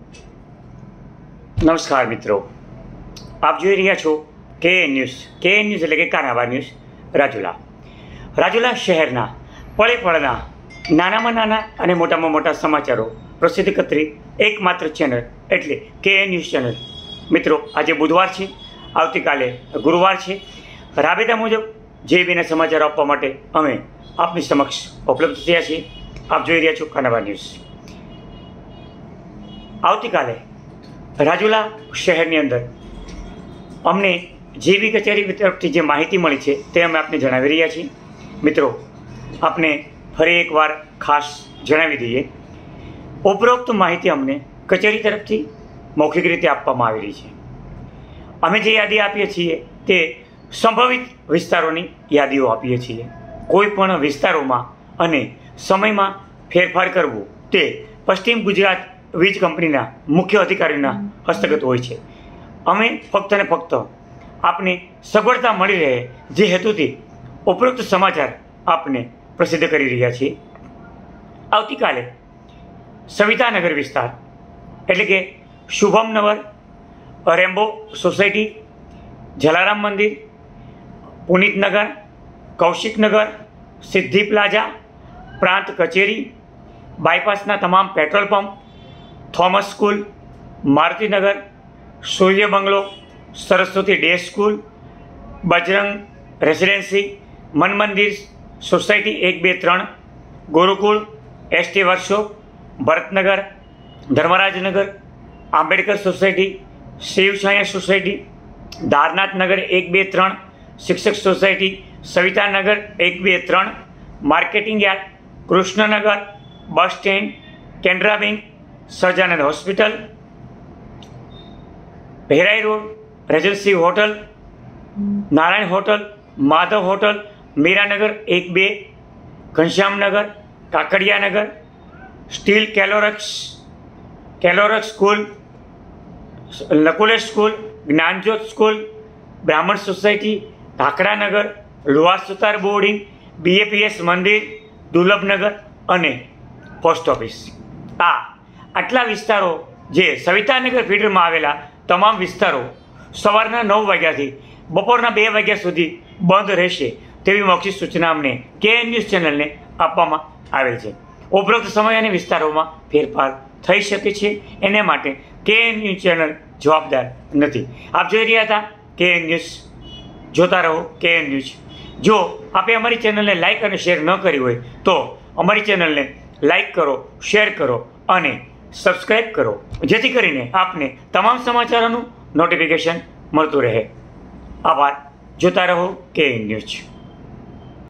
નમસ્કાર મિત્રો, આપ જોઈ રહ્યા છો કેએન ન્યૂઝ એટલે કે કાનાબા ન્યૂઝ રાજુલા શહેરના પળે પળના નાનામાં નાના અને મોટામાં મોટા સમાચારો પ્રસિદ્ધ કરતી એકમાત્ર ચેનલ એટલે કેએન ન્યૂઝ ચેનલ. મિત્રો, આજે બુધવાર છે, આવતીકાલે ગુરુવાર છે. રાબેતા મુજબ જે બીના સમાચારો આપવા માટે અમે આપની સમક્ષ ઉપલબ્ધ થયા છીએ. આપ જોઈ રહ્યા છો કાનાબા ન્યૂઝ. આવતીકાલે રાજુલા શહેરની અંદર અમને જેબી કચેરી તરફથી જે માહિતી મળી છે તે અમે આપને જણાવી રહ્યા છીએ. મિત્રો, આપને ફરી એકવાર ખાસ જણાવી દઈએ, ઉપરોક્ત માહિતી અમને કચેરી તરફથી મૌખિક રીતે આપવામાં આવી રહી છે. અમે જે યાદી આપીએ છીએ તે સંભવિત વિસ્તારોની યાદીઓ આપીએ છીએ. કોઈ પણ વિસ્તારોમાં અને સમયમાં ફેરફાર કરવો તે પશ્ચિમ ગુજરાત વીજ કંપનીના મુખ્ય અધિકારીના હસ્તગત હોય છે. અમે ફક્ત અને ફક્ત આપને સગવડતા મળી રહે જે હેતુથી ઉપરોક્ત સમાચાર આપને પ્રસિદ્ધ કરી રહ્યા છીએ. આવતીકાલે સવિતાનગર વિસ્તાર એટલે કે શુભમનગર, રેમ્બો સોસાયટી, જલારામ મંદિર, પુનિતનગર, કૌશિકનગર, સિદ્ધિ પ્લાઝા, પ્રાંત કચેરી, બાયપાસના તમામ petrol pump, Thomas school, Marutinagar, Surya bungalow, Saraswati day school, Bajrang residency, Man Mandir society 1, 2, 3, Gurukul, ST workshop, Bharatnagar, Dharmarajnagar, Ambedkar society, Shivchhaya society, Dharnathnagar 1, 2, 3, Shikshak society, Savitanagar 1, 2, 3, marketing yard, Krishnanagar, bus stand, Canara bank, Sahajanand hospital, Bherai road, regency hotel, Narayan hotel, Madhav hotel, Miranagar 1, 2, Ghanshyamnagar, Kakadiyanagar, steel Calorx school, Nakulesh school, Gyanjyot school, બ્રાહ્મણ society, Dhakadanagar, Luhar Sutar boarding, BAPS Mandir, Durlabhnagar અને post office. આટલા વિસ્તારો જે સવિતાનગર ફીડરમાં આવેલા તમામ વિસ્તારો સવારના 9 વાગ્યાથી બપોરના 2 વાગ્યા સુધી બંધ રહેશે તેવી મૌખિક સૂચના અમને કેએન ન્યૂઝ ચેનલને આપવામાં આવેલ છે. ઉપરોક્ત સમય અને વિસ્તારોમાં ફેરફાર થઈ શકે છે, એને માટે કેએન ન્યૂઝ ચેનલ જવાબદાર નથી. આપ જોઈ રહ્યા હતા કેએન ન્યૂઝ. જોતા રહો કેએન ન્યૂઝ. જો આપે અમારી ચેનલને લાઇક અને શેર ન કરી હોય તો અમારી ચેનલને લાઇક કરો, શેર કરો અને સબસ્ક્રાઈબ કરો, જેથી કરીને આપને તમામ સમાચારોનું નોટિફિકેશન મળતું રહે. આભાર. જોતા રહો કેએન ન્યૂઝ.